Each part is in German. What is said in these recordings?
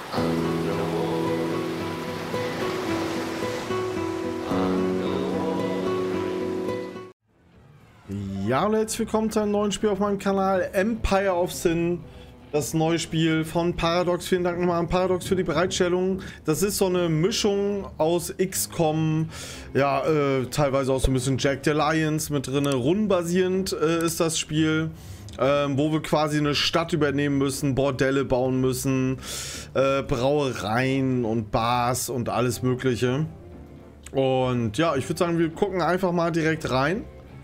Ja, und herzlich willkommen zu einem neuen Spiel auf meinem Kanal Empire of Sin. Das neue Spiel von Paradox. Vielen Dank nochmal an Paradox für die Bereitstellung. Das ist so eine Mischung aus XCOM, ja, teilweise auch so ein bisschen Jack the Lions mit drin. Rundenbasierend ist das Spiel, wo wir quasi eine Stadt übernehmen müssen, Bordelle bauen müssen, Brauereien und Bars und alles Mögliche. Und ja, ich würde sagen, wir gucken einfach mal direkt rein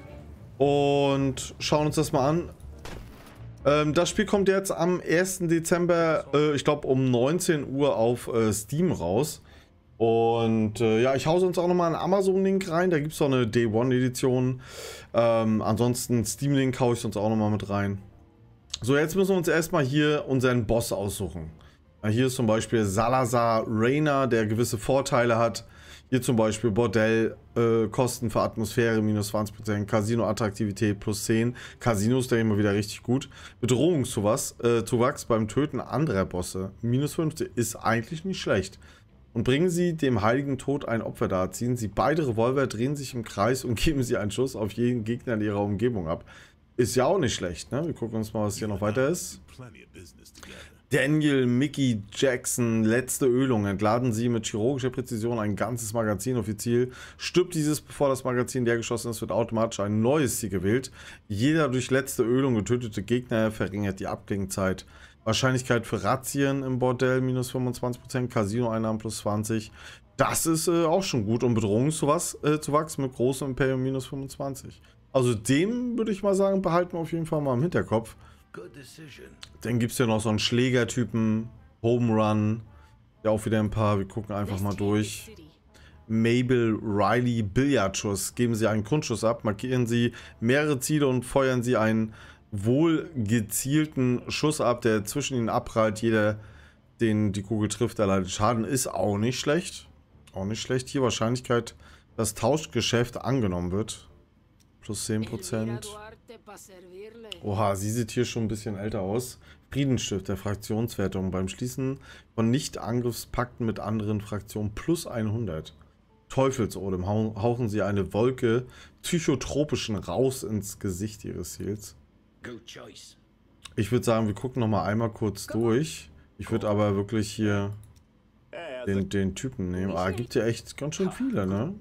und schauen uns das mal an. Das Spiel kommt jetzt am 1. Dezember, ich glaube um 19 Uhr auf Steam raus. Und ja, ich hause uns auch nochmal einen Amazon-Link rein. Da gibt es auch eine Day One Edition. Ansonsten Steam-Link haue ich uns auch nochmal mit rein. So, jetzt müssen wir uns erstmal hier unseren Boss aussuchen. Hier ist zum Beispiel Salazar Reina, der gewisse Vorteile hat. Hier zum Beispiel Bordell, Kosten für Atmosphäre minus 20%, Casino-Attraktivität plus 10. Casino ist da immer wieder richtig gut. Bedrohungszuwachs beim Töten anderer Bosse minus 50 ist eigentlich nicht schlecht. Und bringen Sie dem heiligen Tod ein Opfer dar. Ziehen Sie beide Revolver, drehen sich im Kreis und geben Sie einen Schuss auf jeden Gegner in Ihrer Umgebung ab. Ist ja auch nicht schlecht, ne? Wir gucken uns mal, was hier noch weiter ist. Daniel Mickey Jackson, letzte Ölung. Entladen Sie mit chirurgischer Präzision ein ganzes Magazin auf Ihr Ziel. Stirbt dieses, bevor das Magazin leer geschossen ist, wird automatisch ein neues Ziel gewählt. Jeder durch letzte Ölung getötete Gegner verringert die Abklingzeit. Wahrscheinlichkeit für Razzien im Bordell minus 25%, Casino-Einnahmen plus 20. Das ist auch schon gut. Und Bedrohungszuwachs mit großem Imperium minus 25. Also dem würde ich mal sagen, behalten wir auf jeden Fall mal im Hinterkopf. Dann gibt es ja noch so einen Schlägertypen, Home Run, ja auch wieder ein paar, wir gucken einfach mal durch. Mabel Riley Billardschuss, geben Sie einen Grundschuss ab, markieren Sie mehrere Ziele und feuern Sie einen wohl gezielten Schuss ab, der zwischen ihnen abprallt. Jeder, den die Kugel trifft, erleidet Schaden, ist auch nicht schlecht. Auch nicht schlecht. Hier Wahrscheinlichkeit, dass Tauschgeschäft angenommen wird. Plus 10%. Oha, sie sieht hier schon ein bisschen älter aus. Friedensstifter, Fraktionswertung. Beim Schließen von Nicht-Angriffspakten mit anderen Fraktionen plus 100. Teufelsodem. Hauchen sie eine Wolke psychotropischen Raus ins Gesicht ihres Ziels. Ich würde sagen, wir gucken noch mal einmal kurz durch. Ich würde aber wirklich hier den Typen nehmen. Ah, gibt ja echt ganz schön viele, ne?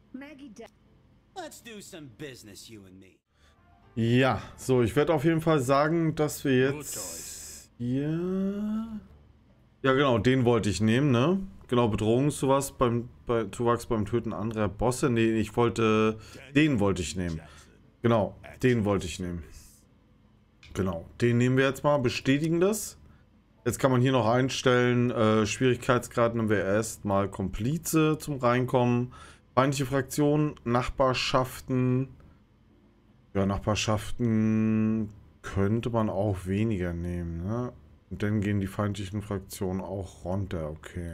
Ja, so, ich werde auf jeden Fall sagen, dass wir jetzt hier... Ja genau, den wollte ich nehmen, ne? Genau, Bedrohungszuwachs beim Töten anderer Bosse. Nee, den wollte ich nehmen. Genau, den wollte ich nehmen. Genau, den nehmen wir jetzt mal, bestätigen das. Jetzt kann man hier noch einstellen, Schwierigkeitsgrad nehmen wir erstmal Komplize zum Reinkommen. Feindliche Fraktionen, Nachbarschaften. Ja, Nachbarschaften könnte man auch weniger nehmen, ne? Und dann gehen die feindlichen Fraktionen auch runter, okay.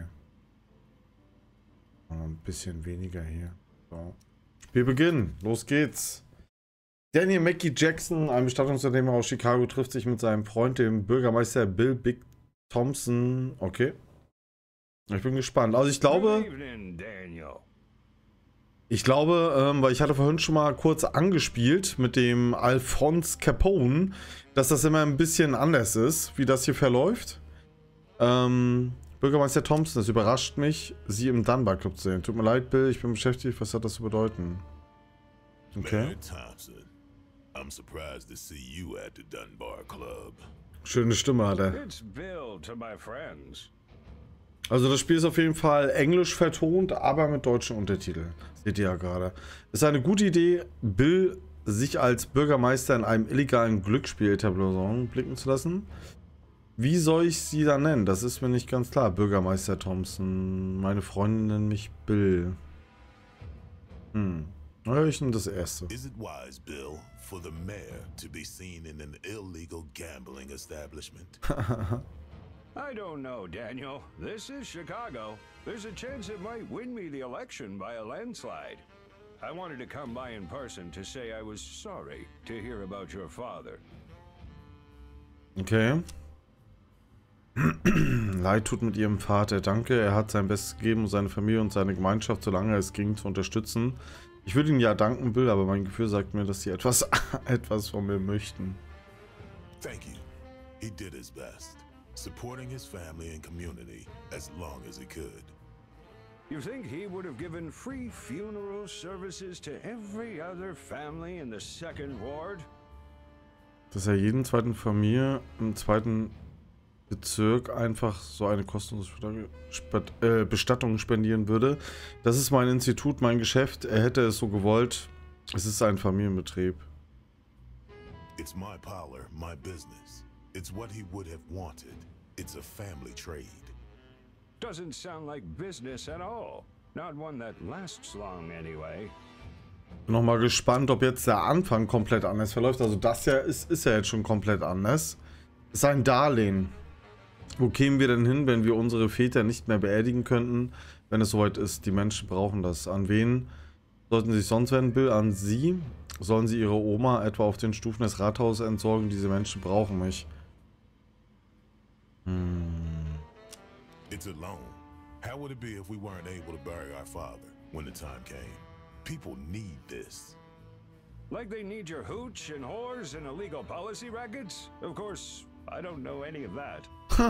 Ein bisschen weniger hier. So. Spiel beginnen, los geht's. Daniel Mickey Jackson, ein Bestattungsunternehmer aus Chicago, trifft sich mit seinem Freund, dem Bürgermeister Bill Big Thompson. Okay. Ich bin gespannt. Also ich glaube, weil ich hatte vorhin schon mal kurz angespielt mit dem Alphonse Capone, dass das immer ein bisschen anders ist, wie das hier verläuft. Bürgermeister Thompson, das überrascht mich, Sie im Dunbar Club zu sehen. Tut mir leid, Bill, ich bin beschäftigt. Was hat das zu bedeuten? Okay. I'm surprised to see you at the Dunbar Club. Schöne Stimme hat er. Also das Spiel ist auf jeden Fall englisch vertont, aber mit deutschen Untertiteln. Seht ihr ja gerade. Ist eine gute Idee, Bill sich als Bürgermeister in einem illegalen Glücksspiel-Etablissement blicken zu lassen. Wie soll ich sie da nennen? Das ist mir nicht ganz klar. Bürgermeister Thompson. Meine Freundin nennt mich Bill. Ich nehme das erste. Is it wise, Bill, for the mayor to be seen in an illegal gambling establishment? I don't know, Daniel. This is Chicago. There's a chance it might win me the election by a landslide. I wanted to come by in person to say I was sorry to hear about your father. Okay. Leid tut mit ihrem Vater. Danke, er hat sein Bestes gegeben, um seine Familie und seine Gemeinschaft, solange es ging, zu unterstützen. Ich würde ihnen ja danken, Bill, aber mein Gefühl sagt mir, dass sie etwas von mir möchten. Thank you. He did his best, supporting his family and community as long as he could. You think he would have given free funeral services to every other family in the second ward? Dass er jeden zweiten Familie im zweiten Bezirk einfach so eine kostenlose Bestattung spendieren würde. Das ist mein Institut, mein Geschäft. Er hätte es so gewollt. Es ist ein Familienbetrieb. It's my parlor, my business. It's what he would have wanted. It's a family trade. Doesn't sound like business at all. Not one that lasts long anyway. Bin noch mal gespannt, ob jetzt der Anfang komplett anders verläuft. Also das ja ist ja jetzt schon komplett anders. Es ist ein Darlehen. Wo kämen wir denn hin, wenn wir unsere Väter nicht mehr beerdigen könnten, wenn es soweit ist? Die Menschen brauchen das. An wen sollten sie sich sonst wenden, Bill? An sie? Sollen sie ihre Oma etwa auf den Stufen des Rathauses entsorgen? Diese Menschen brauchen mich. It's a loan. How would it be if we weren't able to bury our father when the time came? People need this. Like they need your hooch and whores and illegal policy records? Of course, I don't know any of that.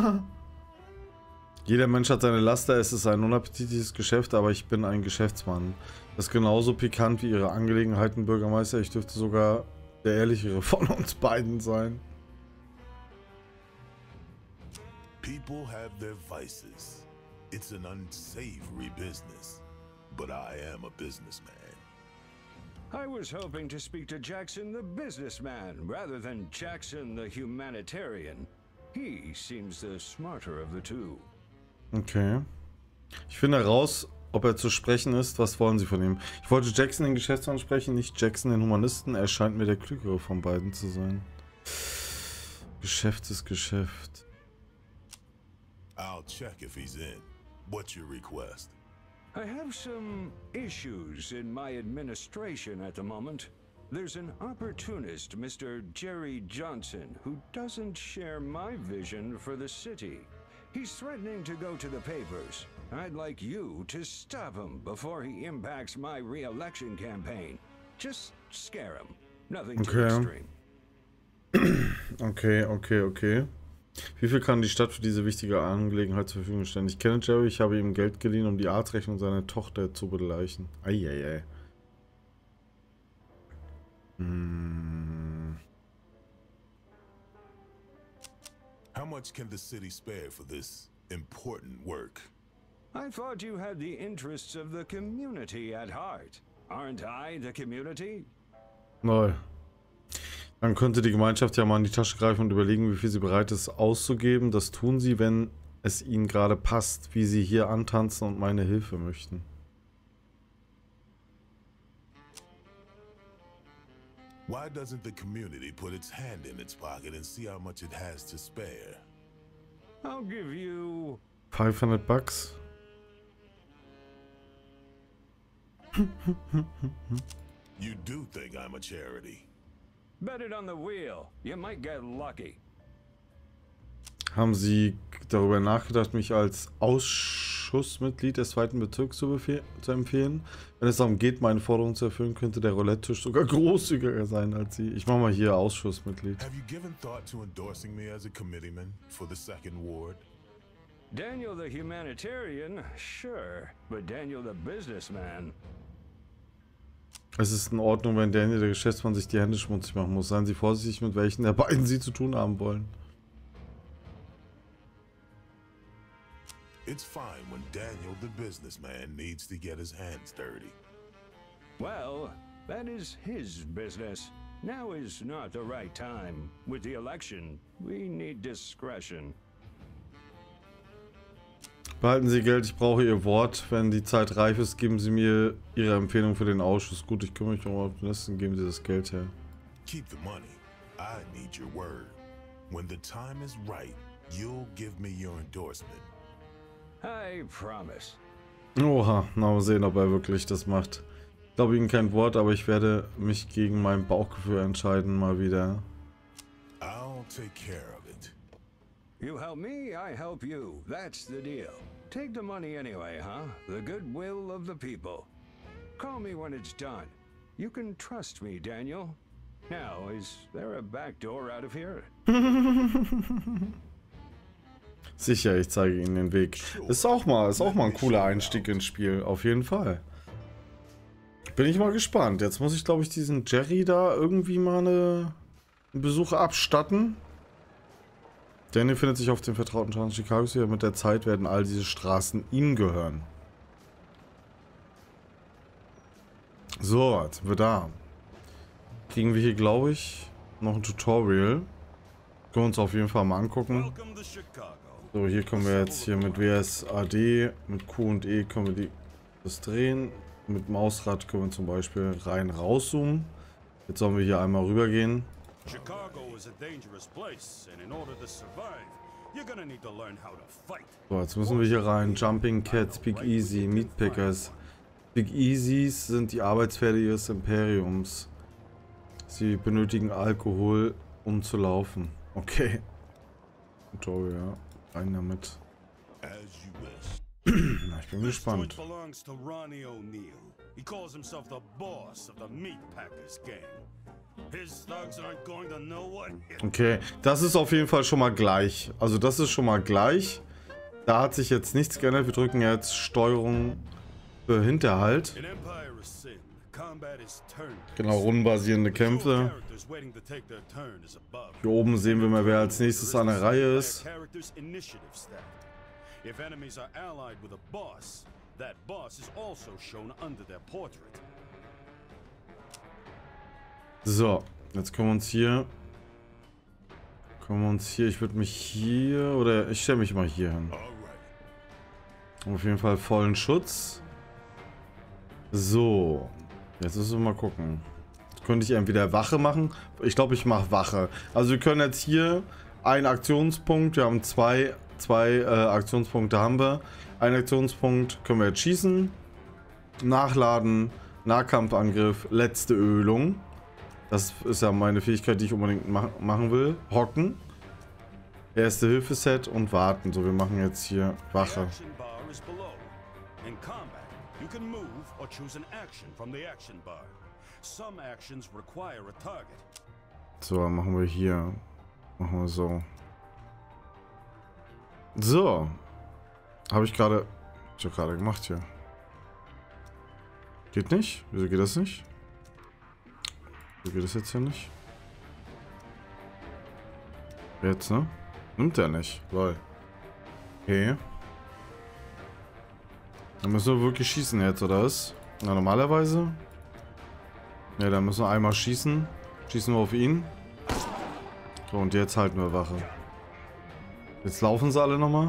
Jeder Mensch hat seine Laster, es ist ein unappetitliches Geschäft, aber ich bin ein Geschäftsmann. Das ist genauso pikant wie Ihre Angelegenheiten, Bürgermeister. Ich dürfte sogar der ehrlichere von uns beiden sein. People have their vices. It's an unsavory business. But I am a businessman. I was hoping to speak to Jackson the businessman rather than Jackson the humanitarian. He seems the smarter of the two. Okay. Ich finde heraus, ob er zu sprechen ist. Was wollen Sie von ihm? Ich wollte Jackson den Geschäftsmann sprechen, nicht Jackson den Humanisten. Er scheint mir der klügere von beiden zu sein. Geschäft ist Geschäft. I'll check if he's in. What's your request? I have some issues in my administration at the moment. There's an opportunist, Mr. Jerry Johnson, who doesn't share my vision for the city. He's threatening to go to the papers. I'd like you to stop him before he impacts my re-election campaign. Just scare him. Nothing too extreme. Okay. Wie viel kann die Stadt für diese wichtige Angelegenheit zur Verfügung stellen? Ich kenne Jerry, ich habe ihm Geld geliehen, um die Arztrechnung seiner Tochter zu begleichen. Eieiei. How much can the city spare for this important work? I thought you had the interests of the community at heart. Aren't I the community? Neu. Dann könnte die Gemeinschaft ja mal in die Tasche greifen und überlegen, wie viel sie bereit ist auszugeben. Das tun sie, wenn es ihnen gerade passt, wie sie hier antanzen und meine Hilfe möchten. Why doesn't the community put its hand in its pocket and see how much it has to spare? I'll give you $500. You do think I'm a charity? Bet it on the wheel. You might get lucky. Haben Sie darüber nachgedacht, mich als Ausschussmitglied des 2. Bezirks zu empfehlen? Wenn es darum geht, meine Forderungen zu erfüllen, könnte der Roulette-Tisch sogar großzügiger sein als Sie. Ich mache mal hier Ausschussmitglied. Have you given thought to endorsing me as a committeeman for the 2nd ward? Daniel the humanitarian, sure, but Daniel the businessman. Es ist in Ordnung, wenn Daniel, der Geschäftsmann, sich die Hände schmutzig machen muss. Seien Sie vorsichtig, mit welchen der beiden Sie zu tun haben wollen. It's fine when Daniel the businessman needs to get his hands dirty. Well, that is his business. Now is not the right time. With the election, we need discretion. Behalten Sie Geld, ich brauche Ihr Wort. Wenn die Zeit reif ist, geben Sie mir Ihre Empfehlung für den Ausschuss. Gut, ich kümmere mich um Optimisten, geben Sie das Geld her. Keep the money. I need your word. When the time is right, you'll give me your endorsement. I promise. Oha, na mal sehen, ob er wirklich das macht. Ich glaube Ihnen kein Wort, aber ich werde mich gegen mein Bauchgefühl entscheiden, mal wieder. I'll take care of it. You help me, I help you. That's the deal. Take the money anyway, huh? The goodwill of the people. Call me when it's done. You can trust me, Daniel. Now, is there a back door out of here? Sicher, ich zeige Ihnen den Weg. Ist auch mal ein cooler Einstieg ins Spiel, auf jeden Fall. Bin ich mal gespannt. Jetzt muss ich, glaube ich, diesen Jerry da irgendwie mal einen Besuch abstatten. Daniel findet sich auf den vertrauten Straßen Chicagos hier. Mit der Zeit werden all diese Straßen ihm gehören. So, jetzt sind wir da. Kriegen wir hier, glaube ich, noch ein Tutorial. Können wir uns auf jeden Fall mal angucken. So, hier können wir jetzt hier mit WSAD, mit Q und E können wir das drehen. Mit Mausrad können wir zum Beispiel rein rauszoomen. Jetzt sollen wir hier einmal rüber gehen. So, jetzt müssen wir hier rein. Jumping Cats, Big Easy, Meatpackers. Big Easys sind die Arbeitspferde ihres Imperiums. Sie benötigen Alkohol, um zu laufen. Okay. Tutorial, ja. Rein damit. Na, ich bin gespannt. Okay, das ist auf jeden Fall schon mal gleich. Also das ist schon mal gleich. Da hat sich jetzt nichts geändert. Wir drücken jetzt Steuerung für Hinterhalt. Genau, rundenbasierende Kämpfe. Hier oben sehen wir mal, wer als nächstes an der Reihe ist. So, jetzt können wir uns hier, ich würde mich hier, oder ich stelle mich mal hier hin. Auf jeden Fall vollen Schutz. So, jetzt müssen wir mal gucken. Jetzt könnte ich entweder Wache machen. Ich glaube, ich mache Wache. Also wir können jetzt hier einen Aktionspunkt, wir haben zwei Aktionspunkte haben wir. Einen Aktionspunkt können wir jetzt schießen, nachladen, Nahkampfangriff, letzte Ölung. Das ist ja meine Fähigkeit, die ich unbedingt machen will. Hocken, erste Hilfe-Set und warten. So, wir machen jetzt hier Wache. So, machen wir hier. Machen wir so. So. Habe ich gerade gemacht hier. Geht nicht? Wieso geht das nicht? Wieso geht das jetzt hier nicht? Jetzt, ne? Nimmt er nicht. Lol. Okay. Dann müssen wir wirklich schießen jetzt, oder was? Na, normalerweise. Ja, dann müssen wir einmal schießen. Schießen wir auf ihn. So, und jetzt halten wir Wache. Jetzt laufen sie alle nochmal.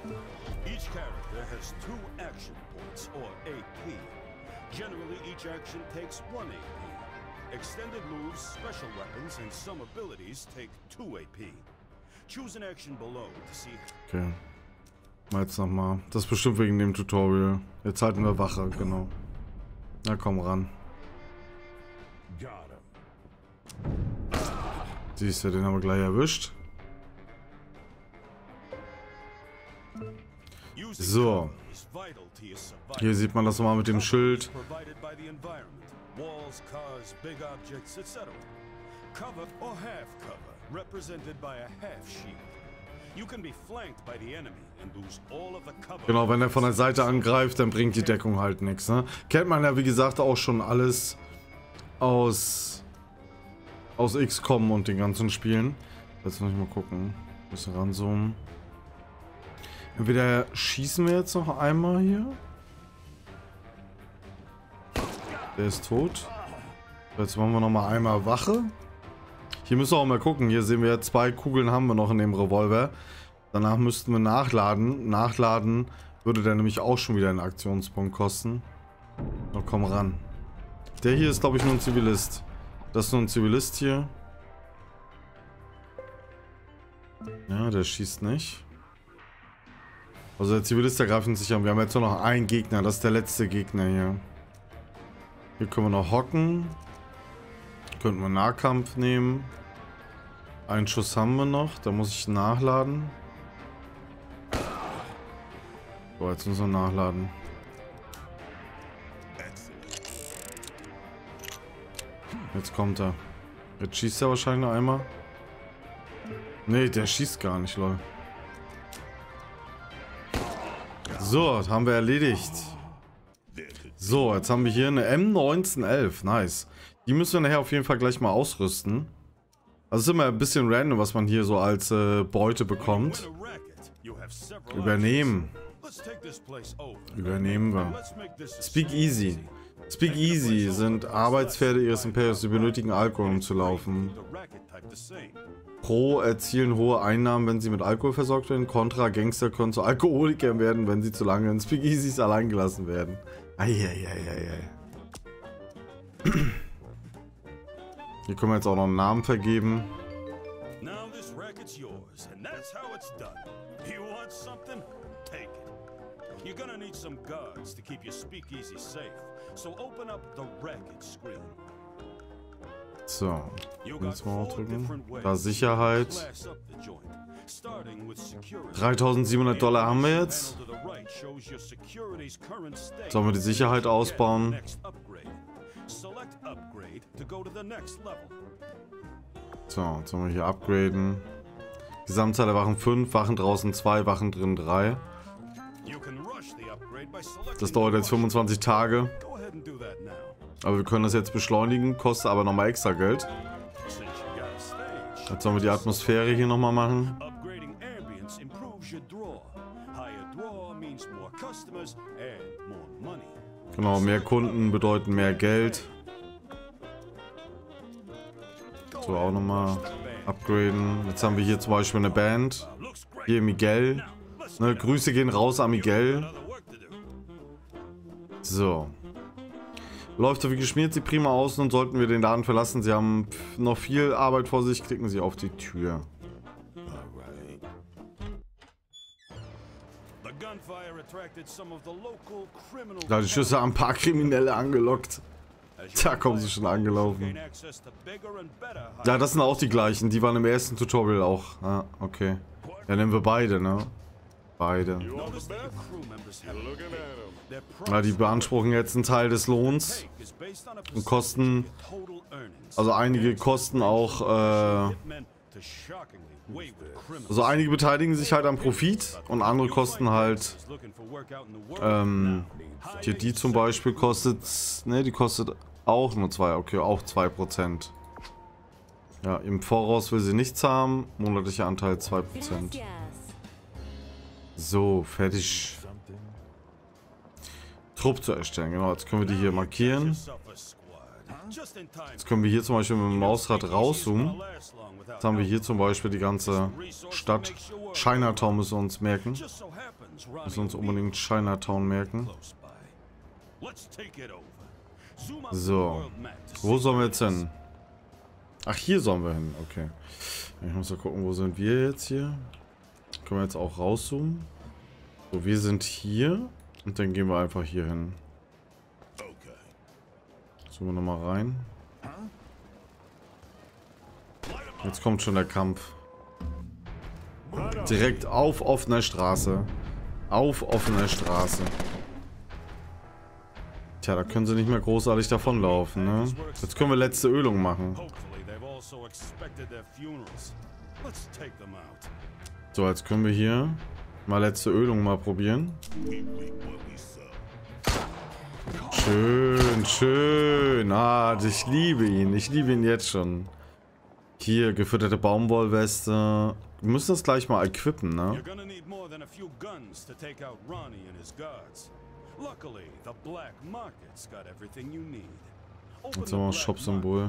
Okay. Mal jetzt nochmal. Das ist bestimmt wegen dem Tutorial. Jetzt halten wir Wache, genau. Na komm ran. Siehst du, den haben wir gleich erwischt. So. Hier sieht man das nochmal mit dem Schild. Genau, wenn er von der Seite angreift, dann bringt die Deckung halt nichts. Ne? Kennt man ja, wie gesagt, auch schon alles aus XCOM und den ganzen Spielen. Jetzt muss ich mal gucken. Ein bisschen ranzoomen. Entweder schießen wir jetzt noch einmal hier. Der ist tot. Jetzt machen wir noch mal einmal Wache. Hier müssen wir auch mal gucken. Hier sehen wir, 2 Kugeln haben wir noch in dem Revolver. Danach müssten wir nachladen. Nachladen würde der nämlich auch schon wieder einen Aktionspunkt kosten. Na komm ran. Der hier ist, glaube ich, nur ein Zivilist. Das ist nur ein Zivilist hier. Ja, der schießt nicht. Also der Zivilist, der greift uns sich an. Wir haben jetzt nur noch einen Gegner. Das ist der letzte Gegner hier. Hier können wir noch hocken. Könnten wir Nahkampf nehmen. Einen Schuss haben wir noch. Da muss ich nachladen. So, jetzt müssen wir nachladen. Jetzt kommt er. Jetzt schießt er wahrscheinlich noch einmal. Nee, der schießt gar nicht, lol. So, das haben wir erledigt. So, jetzt haben wir hier eine M1911. Nice. Die müssen wir nachher auf jeden Fall gleich mal ausrüsten. Also ist immer ein bisschen random, was man hier so als Beute bekommt. Übernehmen. Übernehmen wir. Speak Easy. Speak Easy sind Arbeitspferde ihres Imperiums, die benötigen Alkohol, um zu laufen. Pro erzielen hohe Einnahmen, wenn sie mit Alkohol versorgt werden. Contra Gangster können zu Alkoholikern werden, wenn sie zu lange in Speak Easys allein gelassen werden. Eieieiei. Hier können wir jetzt auch noch einen Namen vergeben. Now this racket's yours, and that's how it's done. You want something? Take it. You're gonna need some guards to keep your speakeasy safe. So open up the racket screen. So, jetzt mal drücken. Da Sicherheit. 3.700 haben wir jetzt. Sollen wir die Sicherheit ausbauen? So, jetzt sollen wir hier upgraden. Gesamtzahl der Wachen 5, Wachen draußen 2, Wachen drin 3. Das dauert jetzt 25 Tage. Aber wir können das jetzt beschleunigen, kostet aber nochmal extra Geld. Jetzt sollen wir die Atmosphäre hier nochmal machen. Genau, mehr Kunden bedeuten mehr Geld. So, auch nochmal upgraden. Jetzt haben wir hier zum Beispiel eine Band. Hier Miguel. Ne, Grüße gehen raus an Miguel. So. Läuft so wie geschmiert, sieht prima aus. Und sollten wir den Laden verlassen, Sie haben noch viel Arbeit vor sich, klicken Sie auf die Tür. Da die Schüsse haben ein paar Kriminelle angelockt. Da kommen sie schon angelaufen. Ja, das sind auch die gleichen. Die waren im ersten Tutorial auch. Ah, okay. Ja, nehmen wir beide, ne? Beide. Ja, die beanspruchen jetzt einen Teil des Lohns. Und kosten... Also einige kosten auch... Also einige beteiligen sich halt am Profit. Und andere kosten halt... hier die zum Beispiel kostet... Ne, die kostet auch nur 2. Okay, auch 2%. Ja, im Voraus will sie nichts haben. Monatlicher Anteil 2%. So, fertig. Trupp zu erstellen. Genau, jetzt können wir die hier markieren. Jetzt können wir hier zum Beispiel mit dem Mausrad rauszoomen. Jetzt haben wir hier zum Beispiel die ganze Stadt. Chinatown müssen wir uns merken. Müssen wir uns unbedingt Chinatown merken. So. Wo sollen wir jetzt hin? Ach, hier sollen wir hin. Okay. Ich muss mal gucken, wo sind wir jetzt hier? Können wir jetzt auch rauszoomen? So, wir sind hier. Und dann gehen wir einfach hier hin. Zoomen wir nochmal rein. Jetzt kommt schon der Kampf. Direkt auf offener Straße. Auf offener Straße. Tja, da können sie nicht mehr großartig davonlaufen, ne? Jetzt können wir letzte Ölung machen. So, jetzt können wir hier mal letzte Ölung mal probieren. Schön, schön. Ah, ich liebe ihn. Ich liebe ihn jetzt schon. Hier, gefütterte Baumwollweste. Wir müssen das gleich mal equippen, ne? Jetzt haben wir das Shop-Symbol.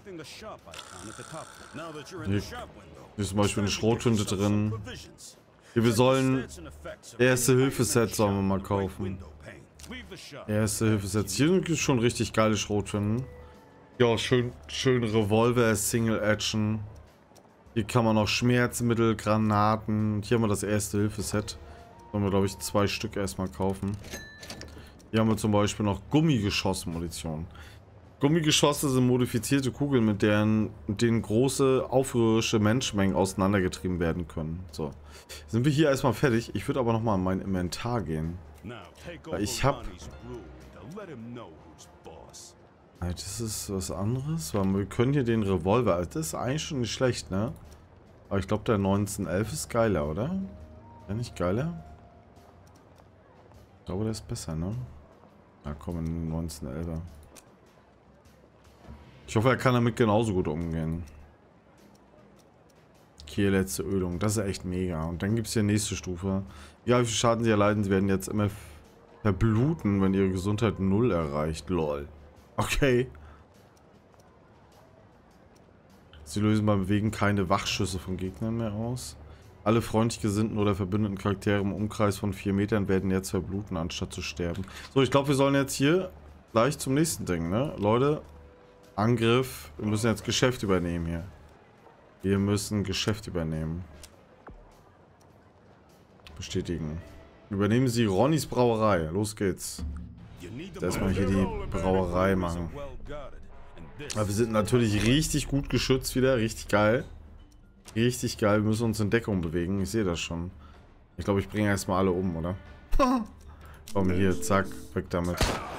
Hier ist zum Beispiel eine Schrottinte drin. Hier, wir sollen Erste-Hilfe-Set sollen wir mal kaufen. Erste-Hilfe-Sets. Hier sind schon richtig geile Schrotflinten. Ja, schön Revolver, Single-Action. Hier kann man noch Schmerzmittel, Granaten. Hier haben wir das Erste-Hilfe-Set. Sollen wir, glaube ich, 2 Stück erstmal kaufen. Hier haben wir zum Beispiel noch Gummigeschoss-Munition. Gummigeschosse sind modifizierte Kugeln, mit denen große, aufrührerische Menschenmengen auseinandergetrieben werden können. So. Sind wir hier erstmal fertig? Ich würde aber nochmal in mein Inventar gehen. Weil ich habe... Das ist was anderes. Weil wir können hier den Revolver... Das ist eigentlich schon nicht schlecht, ne? Aber ich glaube, der 1911 ist geiler, oder? Ja, nicht geiler? Ich glaube, der ist besser, ne? Na komm, ein 1911er. Ich hoffe, er kann damit genauso gut umgehen. Hier, letzte Ölung. Das ist echt mega. Und dann gibt es hier nächste Stufe. Ja, wie viel Schaden sie erleiden. Sie werden jetzt immer verbluten, wenn ihre Gesundheit 0 erreicht. Lol. Okay. Sie lösen beim Bewegen keine Wachschüsse von Gegnern mehr aus. Alle freundlich gesinnten oder verbündeten Charaktere im Umkreis von 4 Metern werden jetzt verbluten, anstatt zu sterben. So, ich glaube, wir sollen jetzt hier gleich zum nächsten Ding, ne? Leute, Angriff. Wir müssen jetzt Geschäft übernehmen hier. Wir müssen Geschäft übernehmen. Bestätigen. Übernehmen Sie Ronnys Brauerei. Los geht's. Erstmal hier die Brauerei machen. Aber wir sind natürlich richtig gut geschützt wieder. Richtig geil. Richtig geil. Wir müssen uns in Deckung bewegen. Ich sehe das schon. Ich glaube, ich bringe erstmal alle um, oder? Komm, hier. Zack. Weg damit.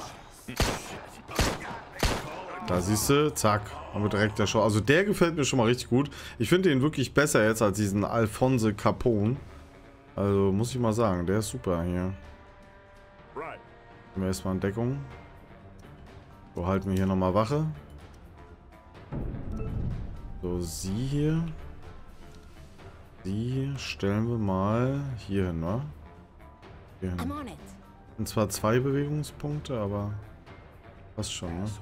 Da siehst du. Zack. Haben wir direkt der Show. Also der gefällt mir schon mal richtig gut. Ich finde den wirklich besser jetzt als diesen Alphonse Capone. Also muss ich mal sagen. Der ist super hier. Gehen wir erstmal in Deckung. So, halten wir hier nochmal Wache. So, sie hier. Die stellen wir mal hier hin, ne? Hier hin. Und zwar 2 Bewegungspunkte, aber passt schon, ne?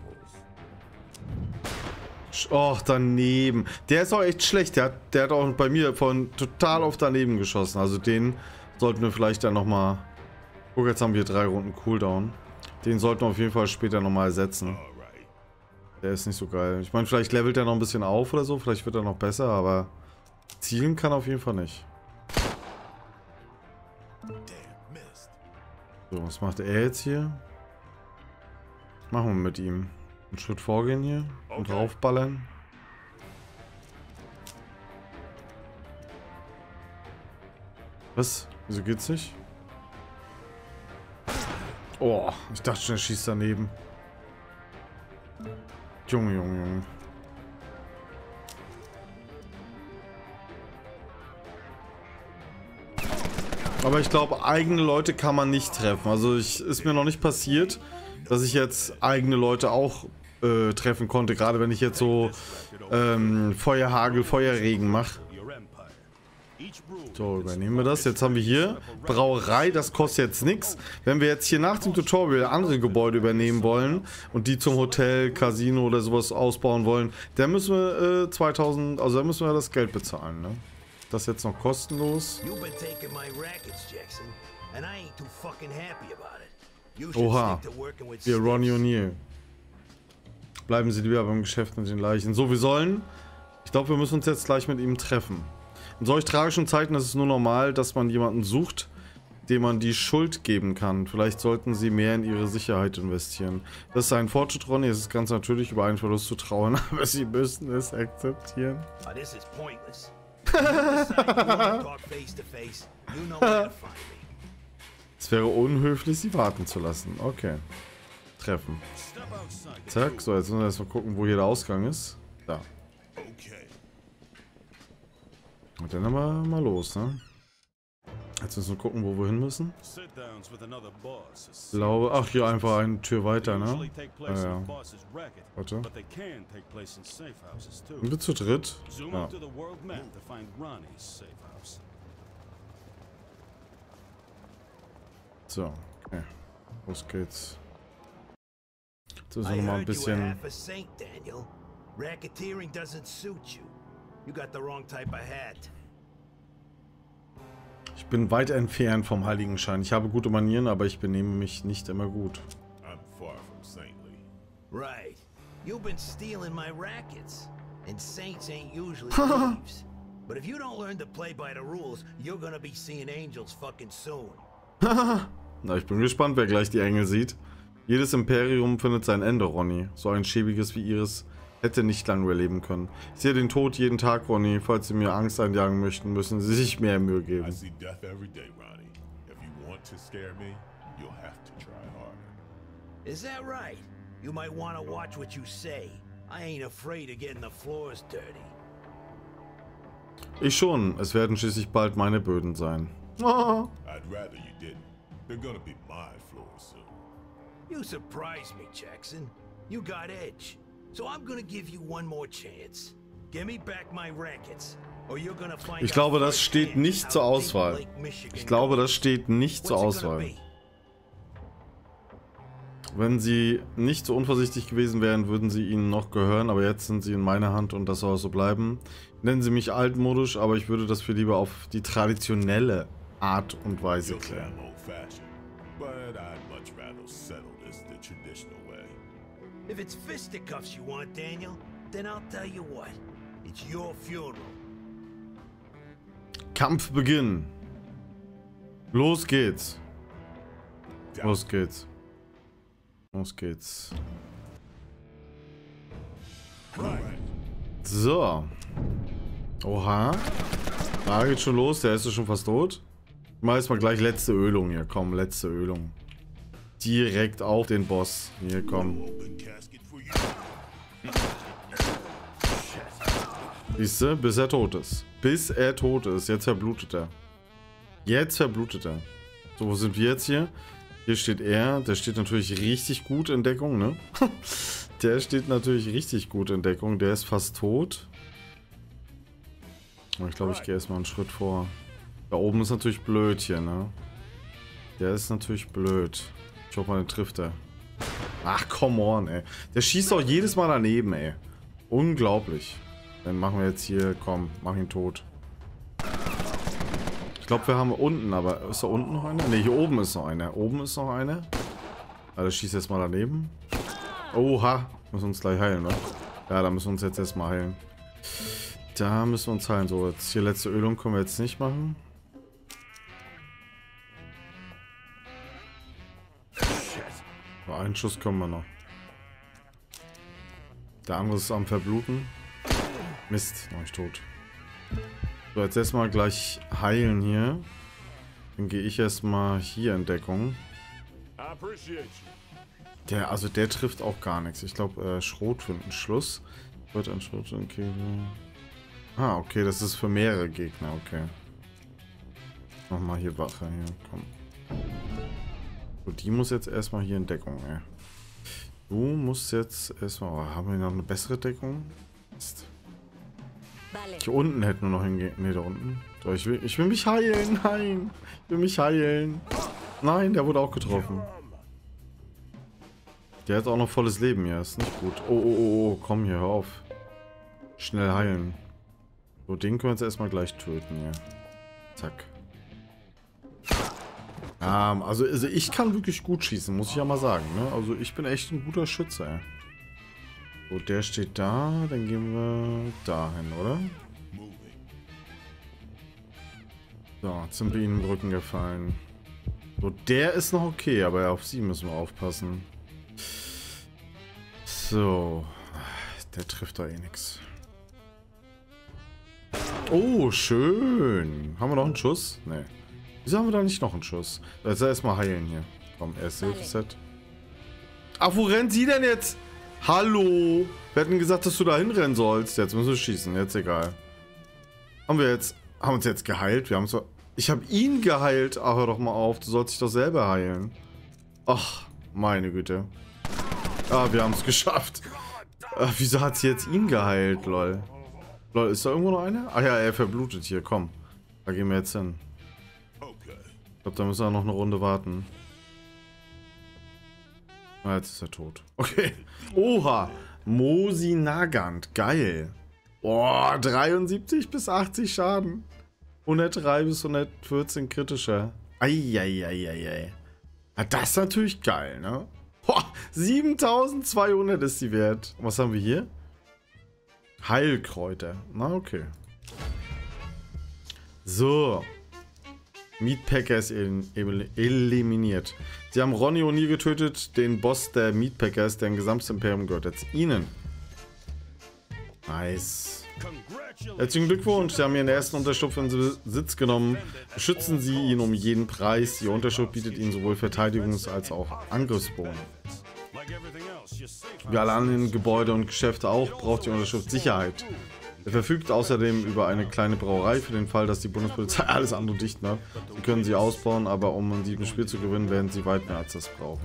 Och, daneben. Der ist auch echt schlecht. Der hat auch bei mir von total auf daneben geschossen. Also den sollten wir vielleicht dann nochmal... Guck, jetzt haben wir 3 Runden Cooldown. Den sollten wir auf jeden Fall später nochmal ersetzen. Der ist nicht so geil. Ich meine, vielleicht levelt er noch ein bisschen auf oder so. Vielleicht wird er noch besser, aber zielen kann er auf jeden Fall nicht. So, was macht er jetzt hier? Machen wir mit ihm. Einen Schritt vorgehen hier und draufballern. Was? Wieso geht's nicht? Oh, ich dachte schon, er schießt daneben. Junge, Junge, Junge. Aber ich glaube, eigene Leute kann man nicht treffen. Also ist mir noch nicht passiert, dass ich jetzt eigene Leute auch treffen konnte. Gerade wenn ich jetzt so Feuerhagel, Feuerregen mache. So, übernehmen wir das. Jetzt haben wir hier Brauerei, das kostet jetzt nichts. Wenn wir jetzt hier nach dem Tutorial andere Gebäude übernehmen wollen und die zum Hotel, Casino oder sowas ausbauen wollen, dann müssen wir 2000, also dann müssen wir das Geld bezahlen, ne? Das jetzt noch kostenlos. Oha, hier Ronnie O'Neill. Bleiben Sie lieber beim Geschäft mit den Leichen. So, wir sollen, ich glaube, wir müssen uns jetzt gleich mit ihm treffen. In solch tragischen Zeiten ist es nur normal, dass man jemanden sucht, dem man die Schuld geben kann. Vielleicht sollten Sie mehr in Ihre Sicherheit investieren. Das ist ein Fortschritt, Ronny. Es ist ganz natürlich, über einen Verlust zu trauern, aber Sie müssen es akzeptieren. Es wäre unhöflich, Sie warten zu lassen. Okay. Treffen. Zack. So, jetzt müssen wir erstmal gucken, wo hier der Ausgang ist. Da. Und dann aber mal los, ne? Jetzt müssen wir gucken, wo wir hin müssen. Ich glaube, ach, hier einfach eine Tür weiter, ne? Ja. Warte. Sind wir zu dritt? Ja. So, okay. Los geht's. Jetzt müssen wir noch mal ein bisschen... Ich bin weit entfernt vom Heiligenschein. Ich habe gute Manieren, aber ich benehme mich nicht immer gut. I'm far from saintly. Right. You've been stealing my rackets. And saints ain't usually thieves. But if you don't learn to play by the rules, you're gonna be seeing angels fucking soon. Na, ich bin gespannt, wer gleich die Engel sieht. Jedes Imperium findet sein Ende, Ronny. So ein schäbiges wie ihres hätte nicht lange überleben können. Ich sehe den Tod jeden Tag, Ronny. Falls Sie mir Angst einjagen möchten, müssen Sie sich mehr Mühe geben. I see death every day, Ronnie. If you want to scare me, you'll have to try harder. Is that right? You might want to watch what you say. I ain't afraid of getting the floors dirty. Ich schon. Es werden schließlich bald meine Böden sein. I'd rather you didn't. They're gonna be my floors soon. You surprised me, Jackson. You got edge. So I'm gonna give you one more chance. Give me back my rackets. Or you're gonna find Ich glaube, out das steht firsthand nicht zur how deep Auswahl. Lake Michigan Ich glaube, goes. das steht nicht zur What's it gonna Auswahl. be? Wenn sie nicht so unvorsichtig gewesen wären, würden sie ihnen noch gehören, aber jetzt sind sie in meiner Hand und das soll so bleiben. Nennen sie mich altmodisch, aber ich würde das für lieber auf die traditionelle Art und Weise You'll say klären. I'm old-fashioned, but I'd much rather settle this the traditional way. If it's fisticuffs you want, Daniel, then I'll tell you what. It's your funeral. Kampfbeginn. Los geht's. Los geht's. Los geht's. So. Oha. Da geht schon los. Der ist schon fast tot. Ich mache jetzt mal gleich letzte Ölung hier. Komm, letzte Ölung. Direkt auf den Boss. Hier, komm. Open casket for you. Siehst du? Bis er tot ist. Bis er tot ist. Jetzt verblutet er. Jetzt verblutet er. So, wo sind wir jetzt hier? Hier steht er. Der steht natürlich richtig gut in Deckung, ne? Der steht natürlich richtig gut in Deckung. Der ist fast tot. Aber ich glaube, ich gehe erstmal einen Schritt vor. Da oben ist natürlich blöd hier, ne? Der ist natürlich blöd. Ich hoffe mal, den trifft er. Ach, come on, ey. Der schießt auch jedes Mal daneben, ey. Unglaublich. Dann machen wir jetzt hier, komm, mach ihn tot. Ich glaube, wir haben unten, aber ist da unten noch einer? Ne, hier oben ist noch einer. Oben ist noch einer. Ah, der schießt jetzt mal daneben. Oha, müssen wir uns gleich heilen, ne? Ja, da müssen wir uns jetzt erstmal heilen. Da müssen wir uns heilen. So, jetzt hier letzte Ölung können wir jetzt nicht machen. So, einen Schuss können wir noch. Der andere ist am Verbluten. Mist, noch nicht tot. So, jetzt erstmal gleich heilen hier. Dann gehe ich erstmal hier in Deckung. Der trifft auch gar nichts. Ich glaube, Schrot für einen Schluss. Wird ein Schrot, okay. Ah, okay, das ist für mehrere Gegner, okay. Nochmal hier Wache, hier, komm. So, die muss jetzt erstmal hier in Deckung, ey. Du musst jetzt erstmal. Oh, haben wir noch eine bessere Deckung? Mist. Hier unten hätten wir noch hingehen. Ne, da unten. So, ich will mich heilen. Nein. Ich will mich heilen. Nein, der wurde auch getroffen. Der hat auch noch volles Leben hier. Ist nicht gut. Oh, oh, oh, oh. Komm hier, hör auf. Schnell heilen. So, den können wir jetzt erstmal gleich töten hier. Zack. Also ich kann wirklich gut schießen, muss ich ja mal sagen. Ne? Also ich bin echt ein guter Schütze, ey. So, der steht da. Dann gehen wir dahin, oder? So, jetzt sind wir ihnen im Rücken gefallen. So, der ist noch okay, aber auf sie müssen wir aufpassen. So. Der trifft da eh nichts. Oh, schön. Haben wir noch einen Schuss? Nee. Wieso haben wir da nicht noch einen Schuss? Jetzt erstmal heilen hier. Komm, erste Hilfe-Set. Ach, wo rennt sie denn jetzt? Hallo? Wir hatten gesagt, dass du da hinrennen sollst. Jetzt müssen wir schießen. Jetzt egal. Haben wir uns jetzt geheilt? Wir haben so. Ich habe ihn geheilt. Ach, hör doch mal auf. Du sollst dich doch selber heilen. Ach, meine Güte. Ah, wir haben es geschafft. Ach, wieso hat sie jetzt ihn geheilt, lol? Lol, ist da irgendwo noch einer? Ach ja, er verblutet hier. Komm. Da gehen wir jetzt hin. Ich glaube, da müssen wir noch eine Runde warten. Ah, jetzt ist er tot. Okay. Oha. Mosi Nagant. Geil. Boah, 73 bis 80 Schaden. 103 bis 114 kritischer. Eieieiei. Ja, das ist natürlich geil, ne? Boah, 7200 ist die wert. Und was haben wir hier? Heilkräuter. Na, okay. So. Meatpackers eliminiert. Sie haben Ronnie O'Neill getötet, den Boss der Meatpackers, deren gesamtes Imperium gehört jetzt ihnen. Nice. Herzlichen Glückwunsch, Sie haben Ihren ersten Unterschlupf in Besitz genommen. Beschützen Sie ihn um jeden Preis. Ihr Unterschlupf bietet Ihnen sowohl Verteidigungs- als auch Angriffsboni. Wie alle anderen Gebäude und Geschäfte auch, braucht Ihr Unterschlupf Sicherheit. Er verfügt außerdem über eine kleine Brauerei für den Fall, dass die Bundespolizei alles andere dicht macht. Sie können sie ausbauen, aber um in diesem Spiel zu gewinnen, werden Sie weit mehr als das brauchen.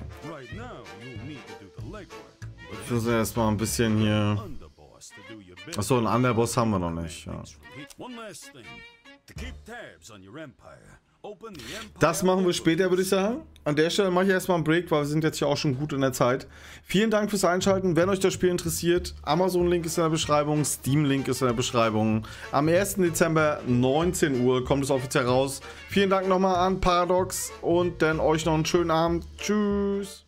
Ich muss erstmal ein bisschen hier... Achso, einen Underboss haben wir noch nicht. Ja. Das machen wir später, würde ich sagen. An der Stelle mache ich erstmal einen Break, weil wir sind jetzt ja auch schon gut in der Zeit. Vielen Dank fürs Einschalten. Wenn euch das Spiel interessiert, Amazon-Link ist in der Beschreibung, Steam-Link ist in der Beschreibung. Am 1. Dezember 19 Uhr kommt es offiziell raus. Vielen Dank nochmal an Paradox und dann euch noch einen schönen Abend. Tschüss.